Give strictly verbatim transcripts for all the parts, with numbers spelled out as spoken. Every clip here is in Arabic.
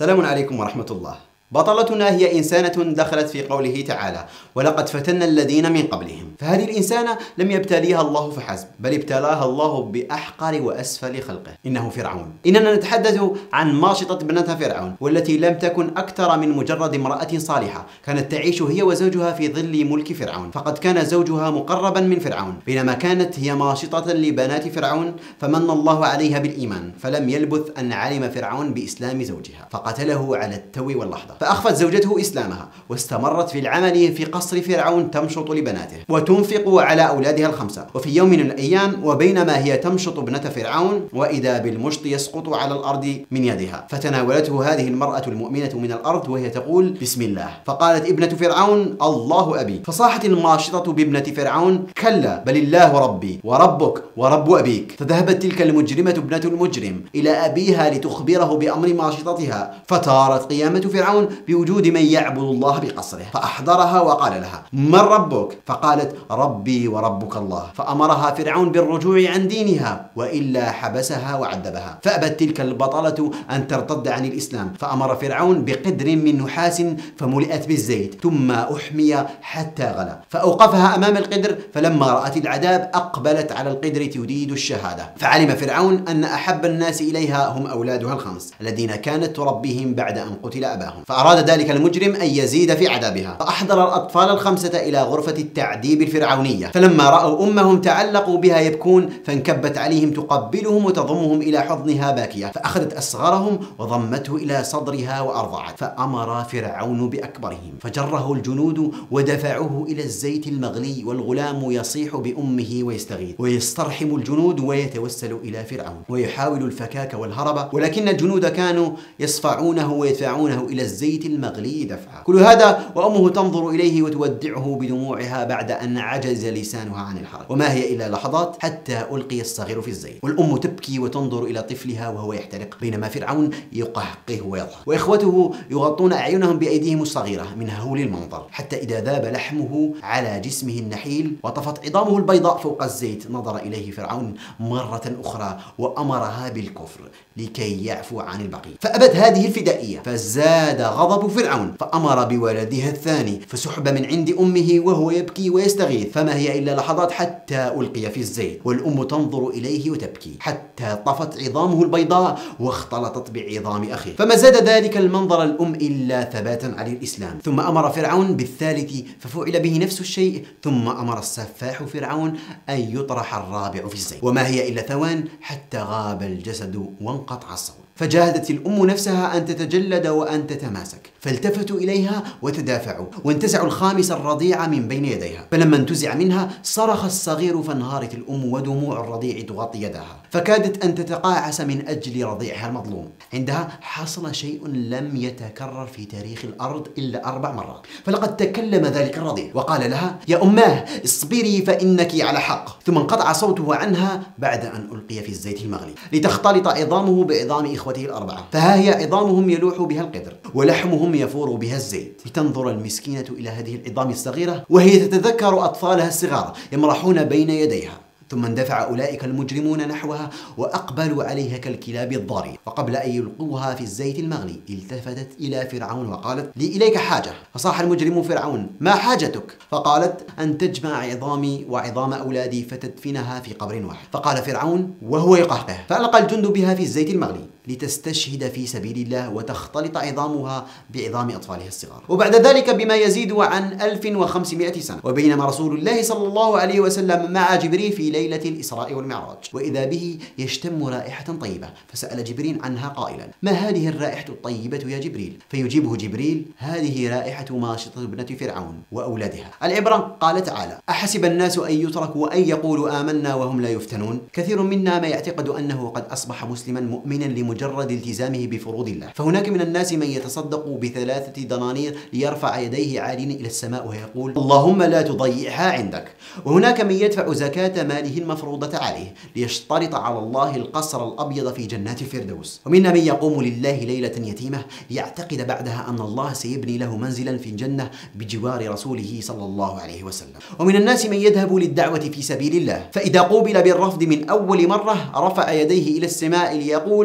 السلام عليكم ورحمة الله. بطلتنا هي إنسانة دخلت في قوله تعالى: ولقد فتنا الذين من قبلهم. فهذه الإنسانة لم يبتليها الله فحسب، بل ابتلاها الله بأحقر وأسفل خلقه، إنه فرعون. إننا نتحدث عن ماشطة ابنة فرعون، والتي لم تكن أكثر من مجرد امرأة صالحة كانت تعيش هي وزوجها في ظل ملك فرعون، فقد كان زوجها مقربا من فرعون، بينما كانت هي ماشطة لبنات فرعون. فمن الله عليها بالإيمان، فلم يلبث أن علم فرعون بإسلام زوجها فقتله على التو واللحظة. فأخفت زوجته إسلامها واستمرت في العمل في قصر فرعون تمشط لبناته وتنفق على أولادها الخمسة. وفي يوم من الأيام وبينما هي تمشط ابنة فرعون، وإذا بالمشط يسقط على الأرض من يدها، فتناولته هذه المرأة المؤمنة من الأرض وهي تقول: بسم الله. فقالت ابنة فرعون: الله أبي. فصاحت الماشطة بابنة فرعون: كلا، بل الله ربي وربك ورب أبيك. فذهبت تلك المجرمة ابنة المجرم إلى أبيها لتخبره بأمر ماشطتها، فتارت قيامة فرعون بوجود من يعبد الله بقصره، فأحضرها وقال لها: من ربك؟ فقالت: ربي وربك الله. فأمرها فرعون بالرجوع عن دينها، وإلا حبسها وعذبها. فأبت تلك البطلة أن ترتد عن الإسلام، فأمر فرعون بقدر من نحاس فملئت بالزيت ثم أحمي حتى غلى، فأوقفها أمام القدر. فلما رأت العذاب أقبلت على القدر تريد الشهادة، فعلم فرعون أن أحب الناس إليها هم أولادها الخمس الذين كانت تربيهم بعد أن قتل أباهم. فأراد ذلك المجرم أن يزيد في عذابها، فأحضر الأطفال الخمسة إلى غرفة التعذيب الفرعونية. فلما رأوا أمهم تعلقوا بها يبكون، فانكبت عليهم تقبلهم وتضمهم إلى حضنها باكية، فأخذت أصغرهم وضمته إلى صدرها وأرضعت. فأمر فرعون بأكبرهم فجره الجنود ودفعوه إلى الزيت المغلي، والغلام يصيح بأمه ويستغيث، ويسترحم الجنود ويتوسل إلى فرعون ويحاول الفكاك والهرب، ولكن الجنود كانوا يصفعونه ويدفعونه إلى الزيت المغلي دفعا. كل هذا وأمه تنظر إليه وتودعه بدموعها بعد أن عجز لسانها عن الحركة. وما هي إلا لحظات حتى ألقي الصغير في الزيت، والأم تبكي وتنظر إلى طفلها وهو يحترق، بينما فرعون يقهقه ويضحك، وإخوته يغطون أعينهم بأيديهم الصغيرة من هول المنظر، حتى إذا ذاب لحمه على جسمه النحيل وطفت عظامه البيضاء فوق الزيت، نظر إليه فرعون مرة أخرى وأمرها بالكفر لكي يعفو عن البقية. فأبت هذه الفدائية، فزاد غضب فرعون فأمر بولدها الثاني فسحب من عند أمه وهو يبكي ويستغيث. فما هي إلا لحظات حتى ألقي في الزيت، والأم تنظر إليه وتبكي حتى طفت عظامه البيضاء واختلطت بعظام أخيه. فما زاد ذلك المنظر الأم إلا ثباتا على الإسلام. ثم أمر فرعون بالثالث ففعل به نفس الشيء، ثم أمر السفاح فرعون أن يطرح الرابع في الزيت. وما هي إلا ثوان حتى غاب الجسد وانقطع الصوت. فجاهدت الأم نفسها أن تتجلد وأن تتماسك، فالتفتوا إليها وتدافعوا وانتزعوا الخامس الرضيع من بين يديها. فلما انتزع منها صرخ الصغير، فانهارت الأم ودموع الرضيع تغطي يدها، فكادت أن تتقاعس من أجل رضيعها المظلوم. عندها حصل شيء لم يتكرر في تاريخ الأرض إلا أربع مرات. فلقد تكلم ذلك الرضيع وقال لها: يا أماه اصبري فإنك على حق. ثم انقطع صوته عنها بعد أن ألقي في الزيت المغلي لتختلط عظامه بعظام إخوته الأربعة. فها هي عظامهم يلوح بها القدر ولحمهم يفور بها الزيت. لتنظر المسكينة إلى هذه العظام الصغيرة وهي تتذكر أطفالها الصغار يمرحون بين يديها. ثم اندفع أولئك المجرمون نحوها وأقبلوا عليها كالكلاب الضارية، وقبل أن يلقوها في الزيت المغلي التفتت إلى فرعون وقالت: لي إليك حاجة. فصاح المجرم فرعون: ما حاجتك؟ فقالت: أن تجمع عظامي وعظام أولادي فتدفنها في قبر واحد. فقال فرعون وهو يقهقه، فألقى الجند بها في الزيت المغلي لتستشهد في سبيل الله وتختلط عظامها بعظام أطفالها الصغار. وبعد ذلك بما يزيد عن ألف وخمسمائة سنة، وبينما رسول الله صلى الله عليه وسلم مع جبريل في ليلة الإسراء والمعراج، وإذا به يشتم رائحة طيبة، فسأل جبريل عنها قائلا: ما هذه الرائحة الطيبة يا جبريل؟ فيجيبه جبريل: هذه رائحة ماشطة ابنة فرعون وأولادها. العبرة قال تعالى: أحسب الناس أن يتركوا أن يقولوا آمنا وهم لا يفتنون. كثير منا ما يعتقد أنه قد أصبح مسلما مؤمنا لمجرد التزامه بفروض الله. فهناك من الناس من يتصدق بثلاثة دنانير ليرفع يديه عالين إلى السماء ويقول: اللهم لا تضيعها عندك. وهناك من يدفع زكاة ماله المفروضة عليه ليشترط على الله القصر الأبيض في جنات الفردوس. ومنا من يقوم لله ليلة يتيمة ليعتقد بعدها أن الله سيبني له منزلا في الجنة بجوار رسوله صلى الله عليه وسلم. ومن الناس من يذهب للدعوة في سبيل الله، فإذا قوبل بالرفض من أول مرة رفع يديه إلى السماء ليقول: الله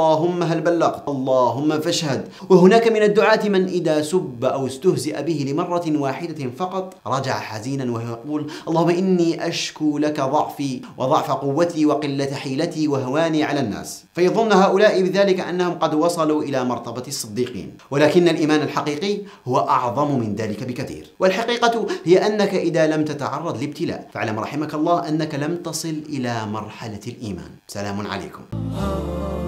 اللهم هل بلغت، اللهم فاشهد. وهناك من الدعاة من إذا سب أو استهزئ به لمرة واحدة فقط رجع حزينا ويقول اللهم إني أشكو لك ضعفي وضعف قوتي وقلة حيلتي وهواني على الناس، فيظن هؤلاء بذلك أنهم قد وصلوا إلى مرتبة الصديقين. ولكن الإيمان الحقيقي هو أعظم من ذلك بكثير. والحقيقة هي أنك إذا لم تتعرض لابتلاء فاعلم رحمك الله أنك لم تصل إلى مرحلة الإيمان. سلام عليكم.